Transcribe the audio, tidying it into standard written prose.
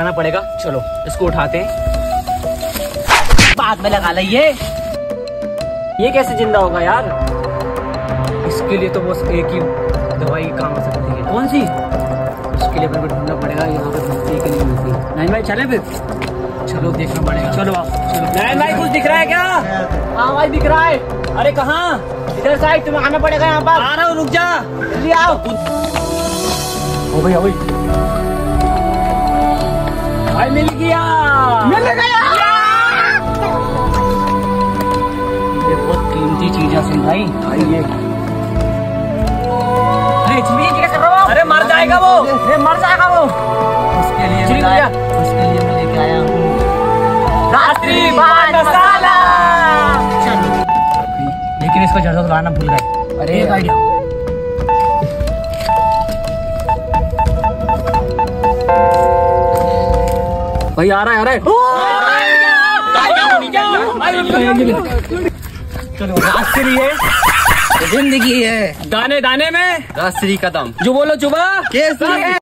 उठाना पड़ेगा। चलो इसको उठाते हैं। बाद में लगा लिये। ये कैसे जिंदा होगा यार? इसके लिए तो बस एक ही दवाई काम आ सकती है। कौन सी? उसके लिए मेरे को ढूंढना पड़ेगा यहाँ पे मिलती है कि नहीं मिलती। नहीं भाई चले फिर, चलो देखना पड़ेगा। चलो आप चलो। नहीं भाई कुछ दिख रहा है क्या? हाँ भाई दिख रहा है। अरे कहाँ? इधर साइड तुम्हें आना पड़ेगा। यहाँ पर आ रहा हूँ, रुक जा, जल्दी आओ। ओ भाई भाई मिल गया, मिल गया। ये बहुत कीमती चीज है सुन भाई। ये क्या कर रहा हो? अरे मर जाएगा वो, अरे मर जाएगा वो। उसके लिए मैं लेके आया हूँ राष्ट्रीय मसाला। लेकिन इसको जड़ लाना भूल गए। अरे एक आइडिया, भाई आ रहा है। चलो राष्ट्रीय जिंदगी है दाने दाने में, राष्ट्रीय कदम जो बोलो चुबा।